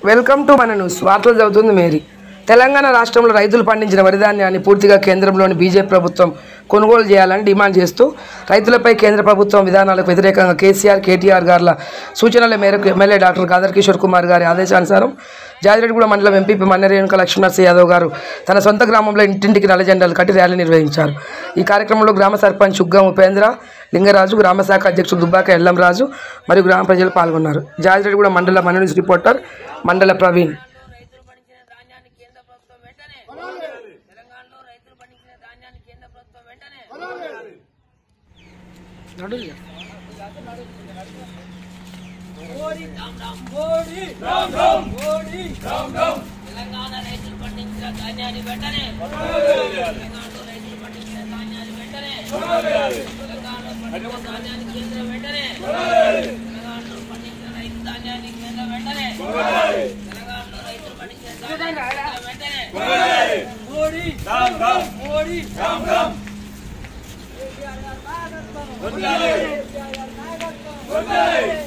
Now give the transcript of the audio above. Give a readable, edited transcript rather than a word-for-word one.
Welcome to మన news. వార్తలు చదువుతుంది మేరీ. తెలంగాణ రాష్ట్రంలో రైతులు పండించిన వరి ధాన్యాన్ని పూర్తిగా కేంద్రంలోని బీజేపీ ప్రభుత్వం కొనుగోలు చేయాలని డిమాండ్ చేస్తూ రైతులపై కేంద్ర ప్రభుత్వం విధానాలకు వ్యతిరేకంగా కేటీఆర్ గార్ల సూచనల మేరకు ఎమ్మెల్యే డాక్టర్ కాదర్ కిషోర్ కుమార్ గారి ఆదేశానుసారం జాజిరెడ్డిగూడ మండలం ఎంపీపీ మన్నెరేణుక లక్ష్మీనరసింహ యాదవ్ గారు తన సొంత గ్రామంలో ఇంటింటికి నల్ల జెండాలు కట్టి ర్యాలీ నిర్వహించారు. ఈ కార్యక్రమంలో గ్రామ సర్పంచ్ ఉగ్గం ఉపేంద్ర లింగరాజు, గ్రామ శాఖ అధ్యక్షుడు దుబ్బాక ఎల్లంరాజు మరియు గ్రామ ప్రజలు పాల్గొన్నారు. జాజిరెడ్డిగూడ మండల మన న్యూస్ రిపోర్టర్ మండల ప్రవీణ్. తెలంగాణ రైతులు పండించిన ధాన్యాన్ని వెంటనే తెలంగాణలో పండించిన ధాన్యాన్ని కేంద్రం వెంటనే తెలంగాణలో పండించిన రైతు ధాన్యాన్ని కేంద్రం వెంటనే తెలంగాణలో రైతులు పండించిన ధాన్యాన్ని వెంటనే మోడీ మోడీ మోడీ